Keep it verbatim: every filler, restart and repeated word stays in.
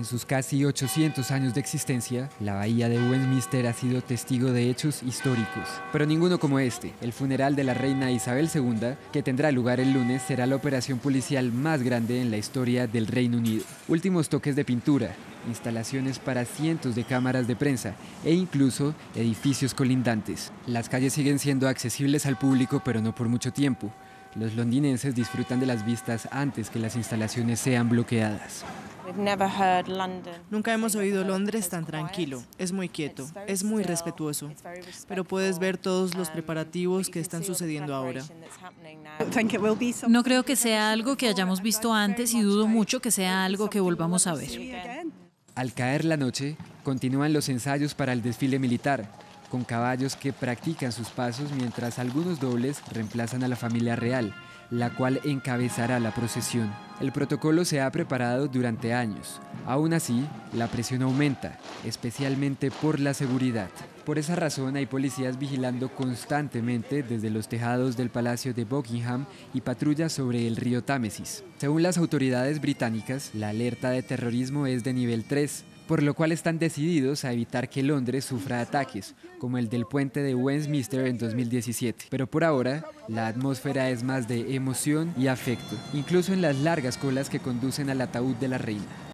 En sus casi ochocientos años de existencia, la bahía de Westminster ha sido testigo de hechos históricos, pero ninguno como este. El funeral de la reina Isabel segunda, que tendrá lugar el lunes, será la operación policial más grande en la historia del Reino Unido. Últimos toques de pintura, instalaciones para cientos de cámaras de prensa e incluso edificios colindantes. Las calles siguen siendo accesibles al público, pero no por mucho tiempo. Los londinenses disfrutan de las vistas antes que las instalaciones sean bloqueadas. Nunca hemos oído Londres tan tranquilo, es muy quieto, es muy respetuoso, pero puedes ver todos los preparativos que están sucediendo ahora. No creo que sea algo que hayamos visto antes y dudo mucho que sea algo que volvamos a ver. Al caer la noche, continúan los ensayos para el desfile militar, con caballos que practican sus pasos mientras algunos dobles reemplazan a la familia real, la cual encabezará la procesión. El protocolo se ha preparado durante años. Aún así, la presión aumenta, especialmente por la seguridad. Por esa razón hay policías vigilando constantemente desde los tejados del Palacio de Buckingham y patrullas sobre el río Támesis. Según las autoridades británicas, la alerta de terrorismo es de nivel tres, por lo cual están decididos a evitar que Londres sufra ataques, como el del puente de Westminster en dos mil diecisiete. Pero por ahora, la atmósfera es más de emoción y afecto, incluso en las largas colas que conducen al ataúd de la reina.